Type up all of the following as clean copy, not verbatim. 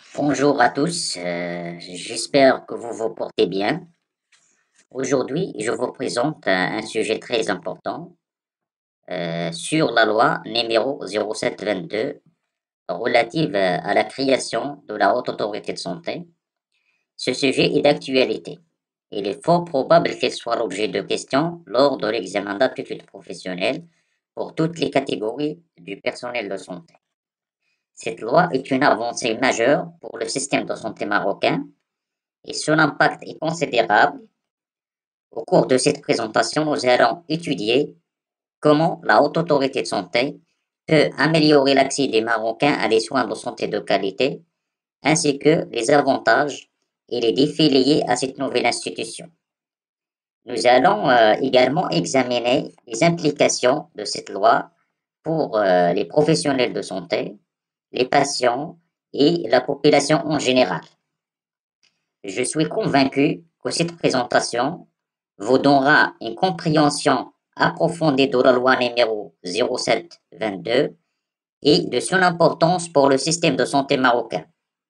Bonjour à tous, j'espère que vous vous portez bien. Aujourd'hui, je vous présente un sujet très important sur la loi numéro 0722 relative à la création de la Haute Autorité de Santé. Ce sujet est d'actualité. Il est fort probable qu'il soit l'objet de questions lors de l'examen d'aptitude professionnelle pour toutes les catégories du personnel de santé. Cette loi est une avancée majeure pour le système de santé marocain et son impact est considérable. Au cours de cette présentation, nous allons étudier comment la Haute Autorité de Santé peut améliorer l'accès des Marocains à des soins de santé de qualité, ainsi que les avantages et les défis liés à cette nouvelle institution. Nous allons également examiner les implications de cette loi pour les professionnels de santé, les patients et la population en général. Je suis convaincu que cette présentation vous donnera une compréhension approfondie de la loi numéro 0722 et de son importance pour le système de santé marocain.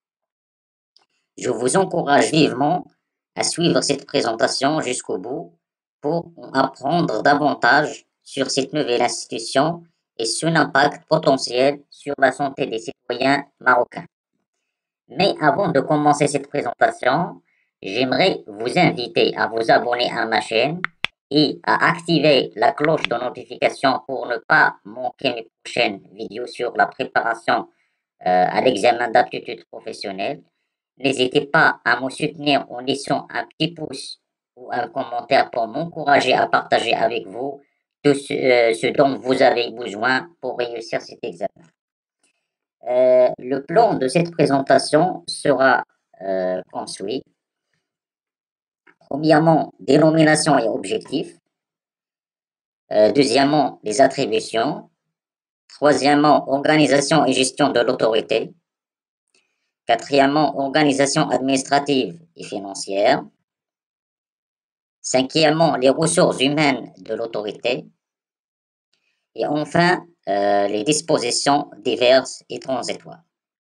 Je vous encourage vivement à suivre cette présentation jusqu'au bout pour en apprendre davantage sur cette nouvelle institution et son impact potentiel sur la santé des citoyens marocains. Mais avant de commencer cette présentation, j'aimerais vous inviter à vous abonner à ma chaîne et à activer la cloche de notification pour ne pas manquer mes prochaines vidéos sur la préparation à l'examen d'aptitude professionnelle. N'hésitez pas à me soutenir en laissant un petit pouce ou un commentaire pour m'encourager à partager avec vous tout ce dont vous avez besoin pour réussir cet examen. Le plan de cette présentation sera comme suit. Premièrement, dénomination et objectifs. Deuxièmement, les attributions. Troisièmement, organisation et gestion de l'autorité. Quatrièmement, organisation administrative et financière. Cinquièmement, les ressources humaines de l'autorité. Et enfin, les dispositions diverses et transitoires.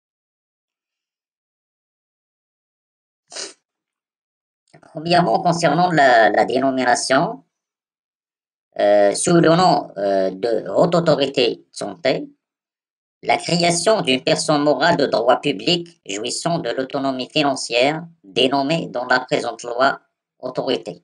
Premièrement, concernant la dénomination, sous le nom de Haute Autorité de Santé, la création d'une personne morale de droit public jouissant de l'autonomie financière dénommée dans la présente loi Autorité.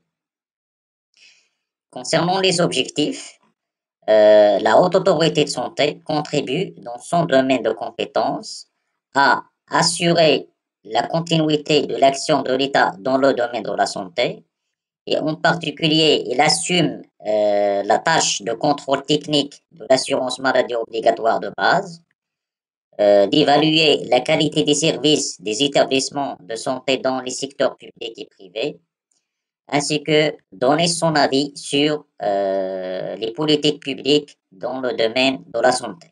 Concernant les objectifs, la Haute Autorité de Santé contribue dans son domaine de compétences à assurer la continuité de l'action de l'État dans le domaine de la santé, et en particulier, il assume la tâche de contrôle technique de l'assurance maladie obligatoire de base, d'évaluer la qualité des services des établissements de santé dans les secteurs publics et privés, ainsi que donner son avis sur les politiques publiques dans le domaine de la santé.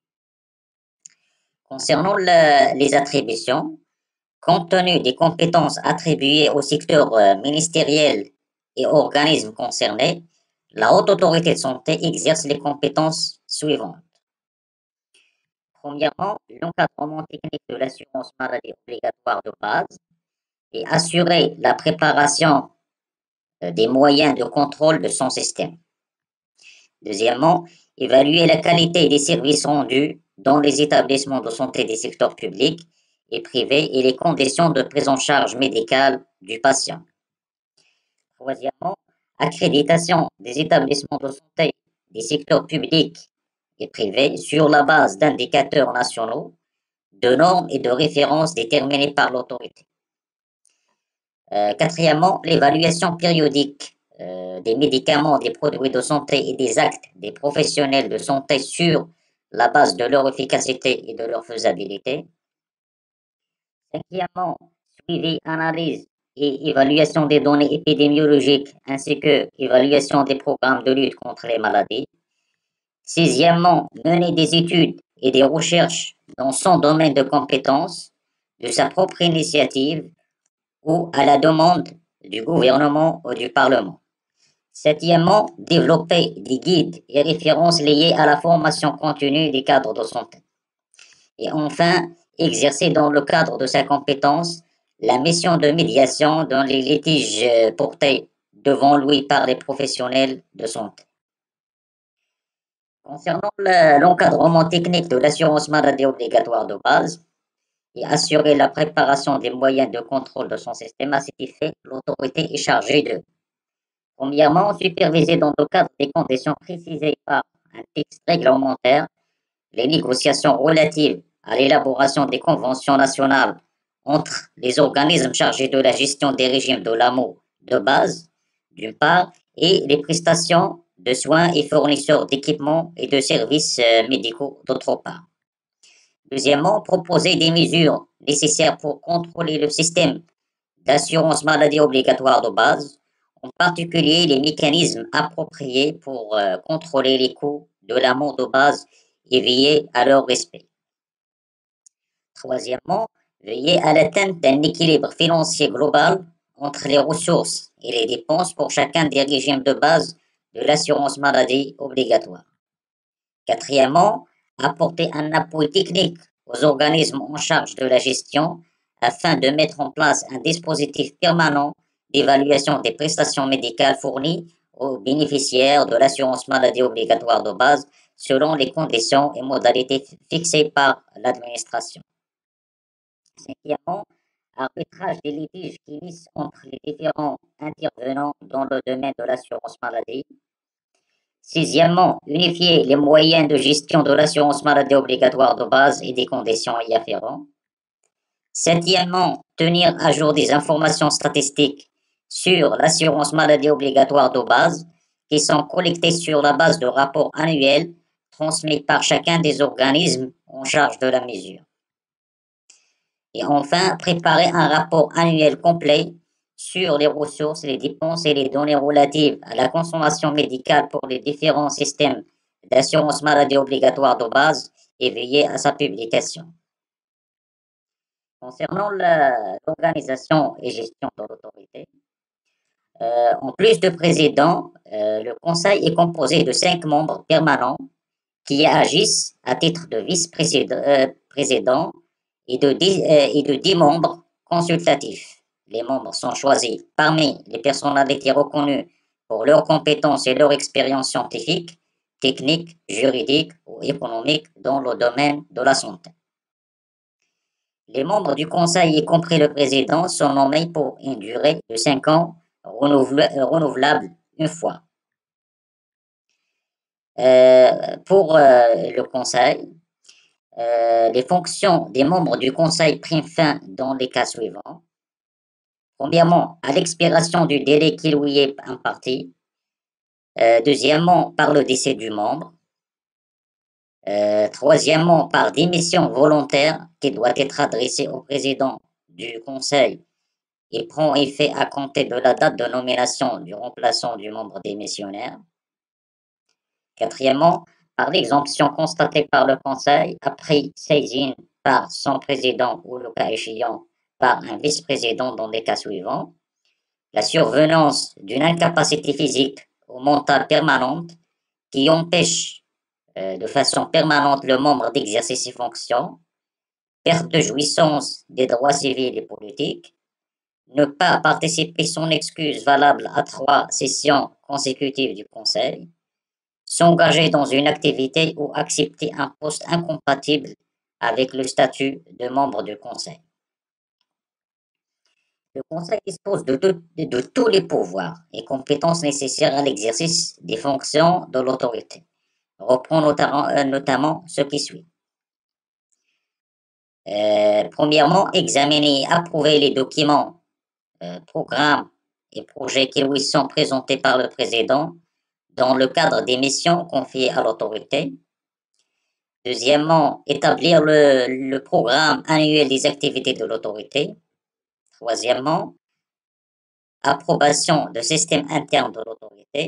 Concernant les attributions, compte tenu des compétences attribuées au secteur ministériel et organismes concernés, la Haute Autorité de Santé exerce les compétences suivantes. Premièrement, l'encadrement technique de l'assurance maladie obligatoire de base et assurer la préparation des moyens de contrôle de son système. Deuxièmement, évaluer la qualité des services rendus dans les établissements de santé des secteurs publics et privés et les conditions de prise en charge médicale du patient. Troisièmement, accréditation des établissements de santé des secteurs publics et privés sur la base d'indicateurs nationaux, de normes et de références déterminées par l'autorité. Quatrièmement, l'évaluation périodique des médicaments, des produits de santé et des actes des professionnels de santé sur la base de leur efficacité et de leur faisabilité. Cinquièmement, suivi, analyse et évaluation des données épidémiologiques ainsi que évaluation des programmes de lutte contre les maladies. Sixièmement, mener des études et des recherches dans son domaine de compétences, de sa propre initiative ou à la demande du gouvernement ou du Parlement. Septièmement, développer des guides et références liés à la formation continue des cadres de santé. Et enfin, exercer dans le cadre de sa compétence la mission de médiation dans les litiges portés devant lui par les professionnels de santé. Concernant l'encadrement technique de l'assurance maladie obligatoire de base et assurer la préparation des moyens de contrôle de son système, à cet effet, l'autorité est chargée de, premièrement, superviser dans le cadre des conditions précisées par un texte réglementaire les négociations relatives à l'élaboration des conventions nationales entre les organismes chargés de la gestion des régimes de l'AMO de base, d'une part, et les prestations de soins et fournisseurs d'équipements et de services médicaux, d'autre part. Deuxièmement, proposer des mesures nécessaires pour contrôler le système d'assurance maladie obligatoire de base, en particulier les mécanismes appropriés pour contrôler les coûts de l'amont de base et veiller à leur respect. Troisièmement, veiller à l'atteinte d'un équilibre financier global entre les ressources et les dépenses pour chacun des régimes de base de l'assurance maladie obligatoire. Quatrièmement, apporter un appui technique aux organismes en charge de la gestion afin de mettre en place un dispositif permanent d'évaluation des prestations médicales fournies aux bénéficiaires de l'assurance maladie obligatoire de base selon les conditions et modalités fixées par l'administration. Cinquièmement, arbitrage des litiges qui lissent entre les différents intervenants dans le domaine de l'assurance maladie. Sixièmement, unifier les moyens de gestion de l'assurance maladie obligatoire de base et des conditions y afférentes. Septièmement, tenir à jour des informations statistiques sur l'assurance maladie obligatoire de base qui sont collectées sur la base de rapports annuels transmis par chacun des organismes en charge de la mesure. Et enfin, préparer un rapport annuel complet sur les ressources, les dépenses et les données relatives à la consommation médicale pour les différents systèmes d'assurance maladie obligatoire de base et veiller à sa publication. Concernant l'organisation et gestion de l'autorité, en plus de président, le conseil est composé de 5 membres permanents qui agissent à titre de vice-président et de 10 membres consultatifs. Les membres sont choisis parmi les personnalités reconnues pour leurs compétences et leur expérience scientifique, technique, juridique ou économique dans le domaine de la santé. Les membres du conseil, y compris le président, sont nommés pour une durée de 5 ans, renouvelable une fois. Pour le conseil, les fonctions des membres du conseil prennent fin dans les cas suivants. Premièrement, à l'expiration du délai qui lui est imparti. Deuxièmement, par le décès du membre. Troisièmement, par démission volontaire qui doit être adressée au président du conseil et prend effet à compter de la date de nomination du remplaçant du membre démissionnaire. Quatrièmement, par l'exemption constatée par le conseil après saisine par son président ou le cas échéant par un vice-président dans les cas suivants. La survenance d'une incapacité physique ou mentale permanente qui empêche de façon permanente le membre d'exercer ses fonctions, perte de jouissance des droits civils et politiques, ne pas participer sans excuse valable à 3 sessions consécutives du Conseil, s'engager dans une activité ou accepter un poste incompatible avec le statut de membre du Conseil. Le Conseil dispose de tous les pouvoirs et compétences nécessaires à l'exercice des fonctions de l'autorité. Reprend notamment ce qui suit. Premièrement, examiner et approuver les documents, programmes et projets qui lui sont présentés par le président dans le cadre des missions confiées à l'autorité. Deuxièmement, établir le programme annuel des activités de l'autorité. Troisièmement, approbation de système interne de l'autorité.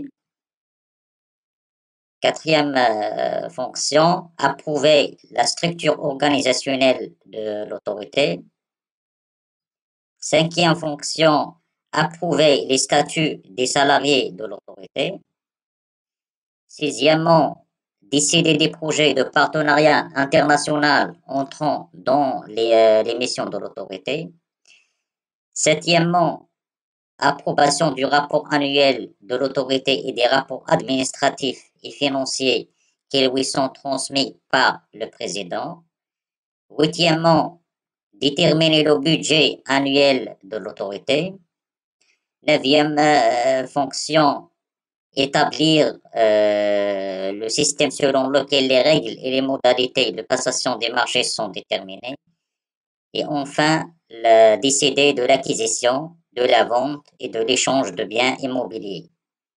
Quatrième fonction, approuver la structure organisationnelle de l'autorité. Cinquième fonction, approuver les statuts des salariés de l'autorité. Sixièmement, décider des projets de partenariat international entrant dans les missions de l'autorité. Septièmement, approbation du rapport annuel de l'autorité et des rapports administratifs et financiers qui lui sont transmis par le président. Huitièmement, déterminer le budget annuel de l'autorité. Neuvième fonction, établir le système selon lequel les règles et les modalités de passation des marchés sont déterminées. Et enfin, décider de l'acquisition, de la vente et de l'échange de biens immobiliers.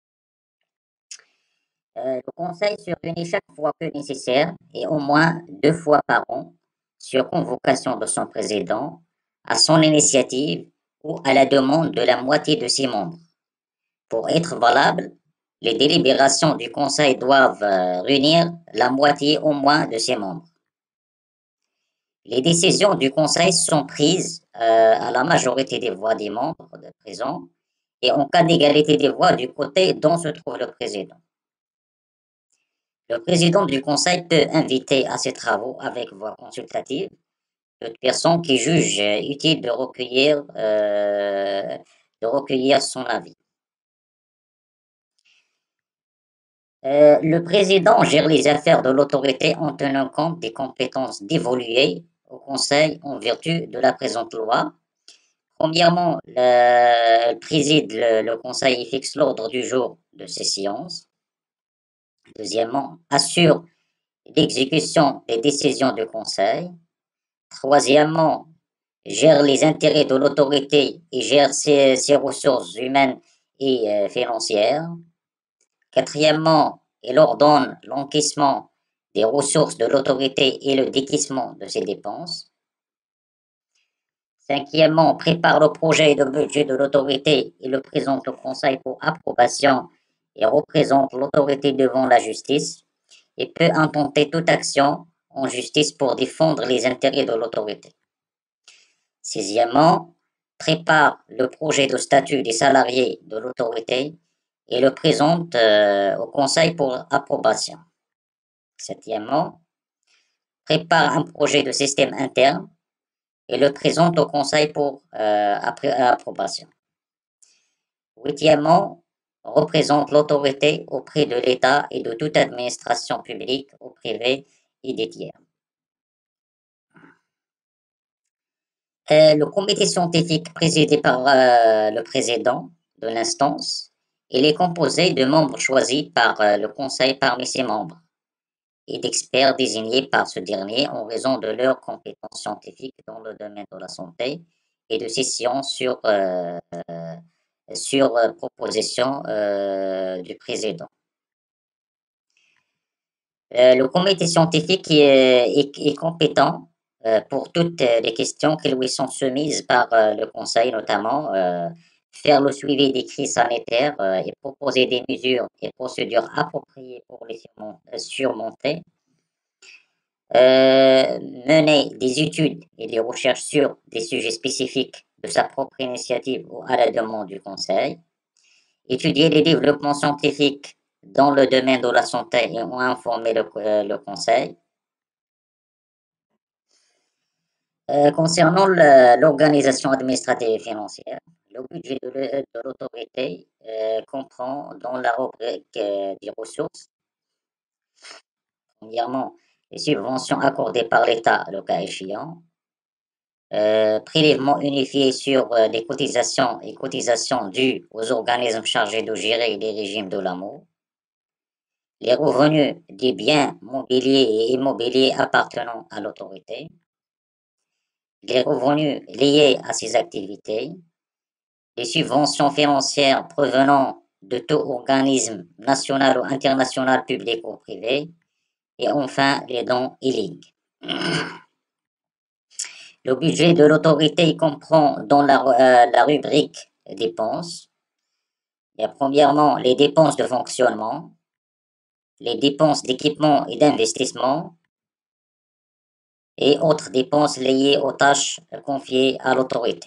Le Conseil se réunit chaque fois que nécessaire et au moins 2 fois par an sur convocation de son président, à son initiative ou à la demande de la moitié de ses membres. Pour être valables, les délibérations du Conseil doivent réunir la moitié au moins de ses membres. Les décisions du Conseil sont prises à la majorité des voix des membres présents et en cas d'égalité des voix du côté dont se trouve le président. Le président du Conseil peut inviter à ses travaux avec voix consultative toute personne qui juge utile de recueillir son avis. Le président gère les affaires de l'autorité en tenant compte des compétences dévolues au Conseil en vertu de la présente loi. Premièrement, il préside le Conseil et fixe l'ordre du jour de ses séances. Deuxièmement, assure l'exécution des décisions du Conseil. Troisièmement, gère les intérêts de l'autorité et gère ses ressources humaines et financières. Quatrièmement, il ordonne l'encaissement des ressources de l'autorité et le décaissement de ses dépenses. Cinquièmement, prépare le projet de budget de l'autorité et le présente au Conseil pour approbation et représente l'autorité devant la justice et peut intenter toute action en justice pour défendre les intérêts de l'autorité. Sixièmement, prépare le projet de statut des salariés de l'autorité et le présente au Conseil pour approbation. Septièmement, prépare un projet de système interne et le présente au Conseil pour approbation. Huitièmement, représente l'autorité auprès de l'État et de toute administration publique ou privée et des tiers. Le comité scientifique présidé par le président de l'instance, il est composé de membres choisis par le Conseil parmi ses membres et d'experts désignés par ce dernier en raison de leurs compétences scientifiques dans le domaine de la santé et de ses sciences sur proposition du président. Le comité scientifique est compétent pour toutes les questions qui lui sont soumises par le Conseil, notamment faire le suivi des crises sanitaires et proposer des mesures et procédures appropriées pour les surmonter. Mener des études et des recherches sur des sujets spécifiques de sa propre initiative ou à la demande du Conseil, étudier les développements scientifiques dans le domaine de la santé et ont informé le Conseil. Concernant l'organisation administrative et financière, le budget de l'autorité comprend dans la rubrique des ressources, premièrement, les subventions accordées par l'État, le cas échéant, prélèvements unifiés sur les cotisations et cotisations dues aux organismes chargés de gérer les régimes de l'amour, les revenus des biens mobiliers et immobiliers appartenant à l'autorité, les revenus liés à ces activités, les subventions financières provenant de tout organisme national ou international public ou privé, et enfin les dons et ligues. Le budget de l'autorité comprend dans la rubrique dépenses, il y a premièrement les dépenses de fonctionnement, les dépenses d'équipement et d'investissement, et autres dépenses liées aux tâches confiées à l'autorité.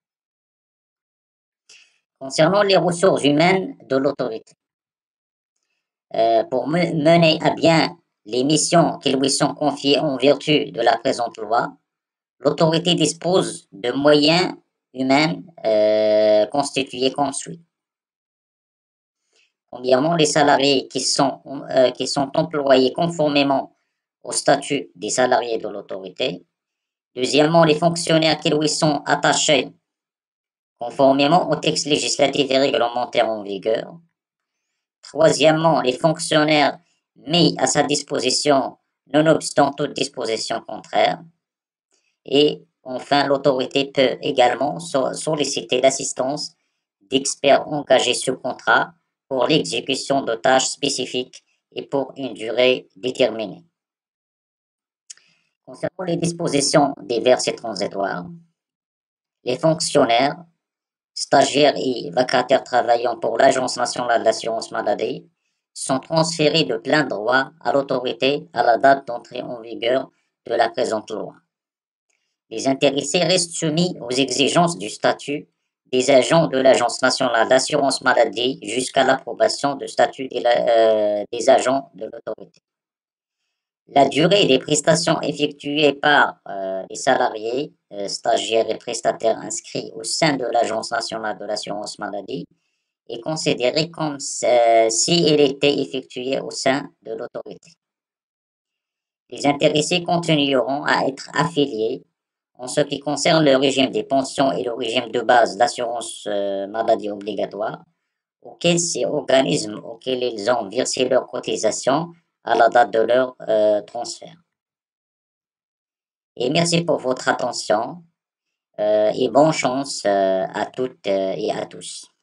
Concernant les ressources humaines de l'autorité, pour mener à bien les missions qui lui sont confiées en vertu de la présente loi, l'autorité dispose de moyens humains constitués comme suit. Premièrement, les salariés qui sont employés conformément au statut des salariés de l'autorité. Deuxièmement, les fonctionnaires qui lui sont attachés conformément aux textes législatifs et réglementaires en vigueur. Troisièmement, les fonctionnaires mis à sa disposition nonobstant toute disposition contraire. Et enfin, l'autorité peut également solliciter l'assistance d'experts engagés sous contrat pour l'exécution de tâches spécifiques et pour une durée déterminée. Concernant les dispositions diverses et transitoires, les fonctionnaires, stagiaires et vacataires travaillant pour l'Agence nationale d'assurance maladie sont transférés de plein droit à l'autorité à la date d'entrée en vigueur de la présente loi. Les intéressés restent soumis aux exigences du statut des agents de l'Agence nationale d'assurance maladie jusqu'à l'approbation du statut des agents de l'autorité. La durée des prestations effectuées par les salariés, stagiaires et prestataires inscrits au sein de l'Agence nationale de l'assurance maladie est considérée comme si elle était effectuée au sein de l'autorité. Les intéressés continueront à être affiliés en ce qui concerne le régime des pensions et le régime de base d'assurance maladie obligatoire, auxquels ces organismes auxquels ils ont versé leurs cotisations à la date de leur transfert. Et merci pour votre attention et bonne chance à toutes et à tous.